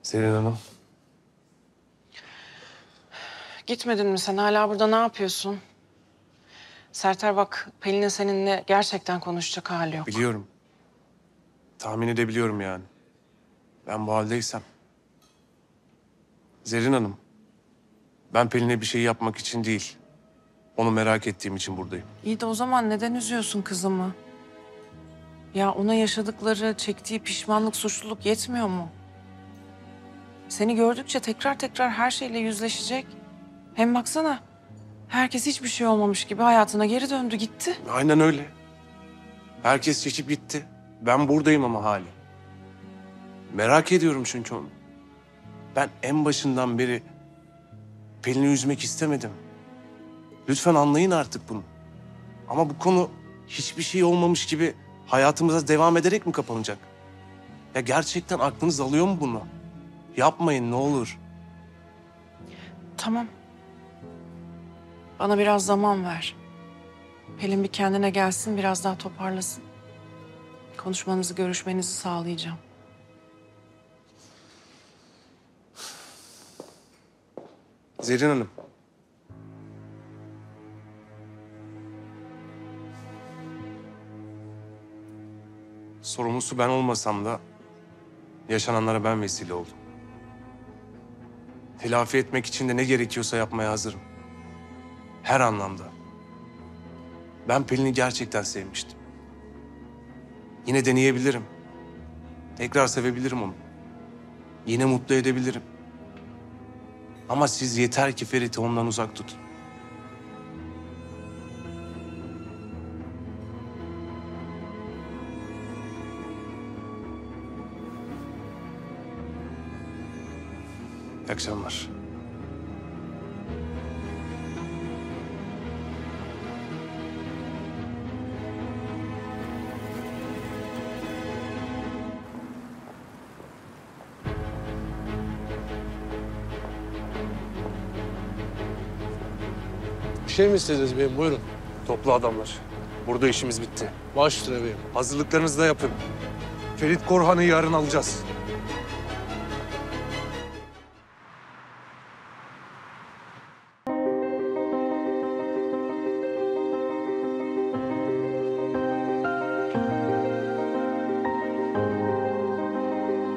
Zerrin Hanım. Gitmedin mi sen? Hala burada ne yapıyorsun? Serter bak, Pelin'in seninle gerçekten konuşacak hali yok. Biliyorum. Tahmin edebiliyorum yani. Ben bu haldeysem. Zerrin Hanım. Ben Pelin'e bir şey yapmak için değil. Onu merak ettiğim için buradayım. İyi de o zaman neden üzüyorsun kızımı? Ya ona yaşadıkları, çektiği pişmanlık, suçluluk yetmiyor mu? Seni gördükçe tekrar tekrar her şeyle yüzleşecek. Hem baksana, herkes hiçbir şey olmamış gibi hayatına geri döndü, gitti. Aynen öyle. Herkes çekip gitti. Ben buradayım ama hali. Merak ediyorum çünkü onu. Ben en başından beri Pelin'i üzmek istemedim. Lütfen anlayın artık bunu. Ama bu konu hiçbir şey olmamış gibi hayatımıza devam ederek mi kapanacak? Ya gerçekten aklınız alıyor mu bunu? Yapmayın ne olur. Tamam. Bana biraz zaman ver. Pelin bir kendine gelsin, biraz daha toparlasın. Konuşmanızı, görüşmenizi sağlayacağım. Zerrin Hanım. Sorumlusu ben olmasam da yaşananlara ben vesile oldum. Telafi etmek için de ne gerekiyorsa yapmaya hazırım. Her anlamda. Ben Pelin'i gerçekten sevmiştim. Yine deneyebilirim. Tekrar sevebilirim onu. Yine mutlu edebilirim. Ama siz yeter ki Ferit'i ondan uzak tutun. İyi akşamlar. Bir şey mi istediniz beyim? Buyurun. Toplu adamlar. Burada işimiz bitti. Baş üstüne beyim. Hazırlıklarınızı da yapın. Ferit Korhan'ı yarın alacağız.